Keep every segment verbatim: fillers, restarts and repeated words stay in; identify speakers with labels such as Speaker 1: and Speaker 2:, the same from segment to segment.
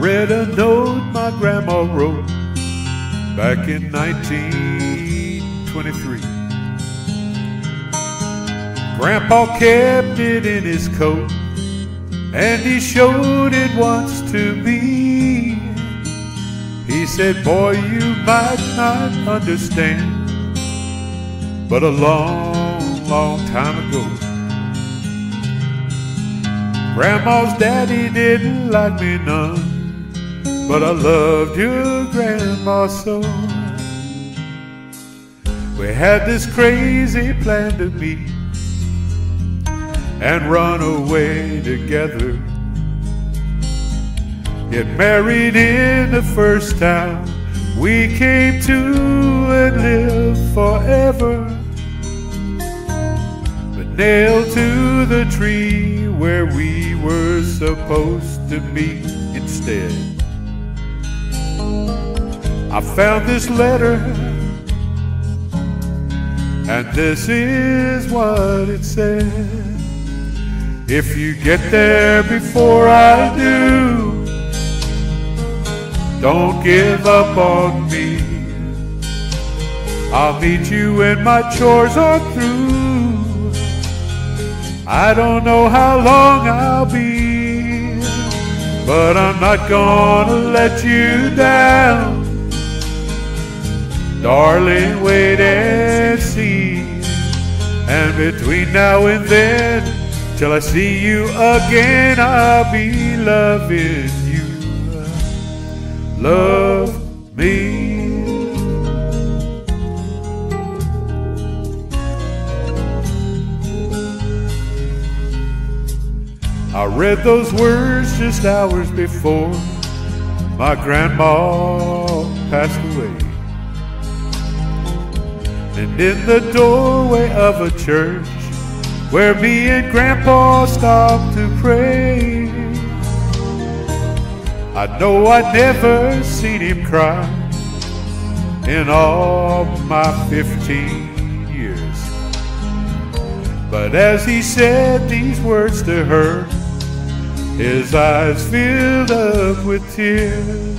Speaker 1: read a note my grandma wrote back in nineteen twenty-three. Grandpa kept it in his coat, and he showed it once to me. He said, boy, you might not understand, but a long, long time ago, Grandma's daddy didn't like me none, but I loved your grandma so. We had this crazy plan to meet and run away together, get married in the first town we came to and live forever, but nailed to the tree where we were supposed to meet instead. I found this letter, and this is what it said. If you get there before I do, don't give up on me. I'll meet you when my chores are through. I don't know how long I'll be, but I'm not gonna let you down. Darling, wait and see, and between now and then, till I see you again, I'll be loving you. Love me. I read those words just hours before my grandma passed away. And in the doorway of a church where me and Grandpa stopped to pray, I know I'd never seen him cry in all my fifteen years. But as he said these words to her, his eyes filled up with tears.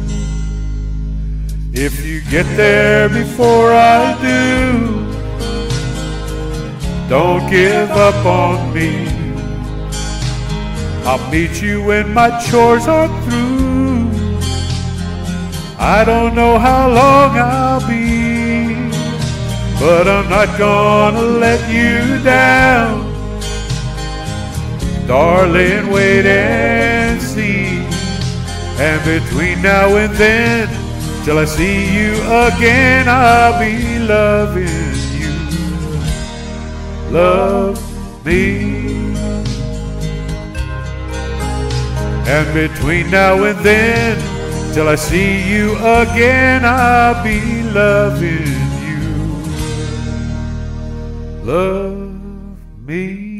Speaker 1: If you get there before I do, don't give up on me. I'll meet you when my chores are through. I don't know how long I'll be, but I'm not gonna let you down. Darling, wait and see, and between now and then, till I see you again, I'll be loving you. Love me. And between now and then, till I see you again, I'll be loving you. Love me.